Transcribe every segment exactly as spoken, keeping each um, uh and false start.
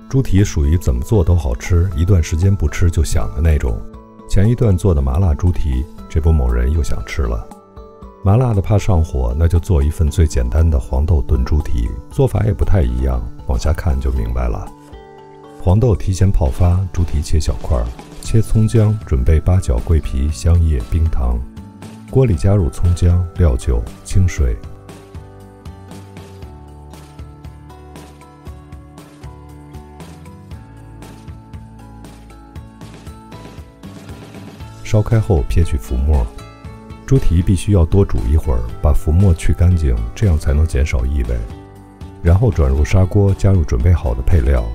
猪蹄属于怎么做都好吃，一段时间不吃就想的那种。前一段做的麻辣猪蹄，这不某人又想吃了。麻辣的怕上火，那就做一份最简单的黄豆炖猪蹄，做法也不太一样，往下看就明白了。黄豆提前泡发，猪蹄切小块，切葱姜，准备八角、桂皮、香叶、冰糖。锅里加入葱姜、料酒、清水。烧开后撇去浮沫，猪蹄必须要多煮一会儿，把浮沫去干净，这样才能减少异味。然后转入砂锅，加入准备好的配料。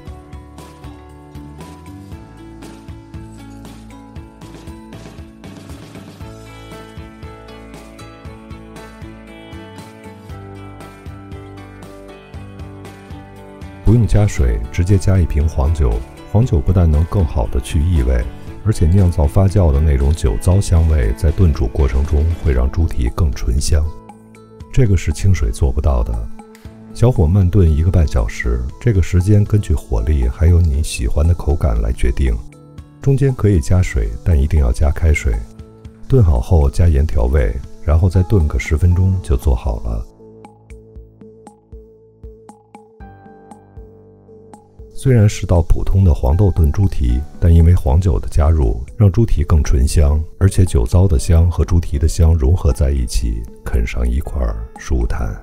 不用加水，直接加一瓶黄酒。黄酒不但能更好的去异味，而且酿造发酵的那种酒糟香味在炖煮过程中会让猪蹄更醇香，这个是清水做不到的。小火慢炖一个半小时，这个时间根据火力还有你喜欢的口感来决定，中间可以加水，但一定要加开水。炖好后加盐调味，然后再炖个十分钟就做好了。虽然是道普通的黄豆炖猪蹄，但因为黄酒的加入，让猪蹄更醇香，而且酒糟的香和猪蹄的香融合在一起，啃上一块儿舒坦。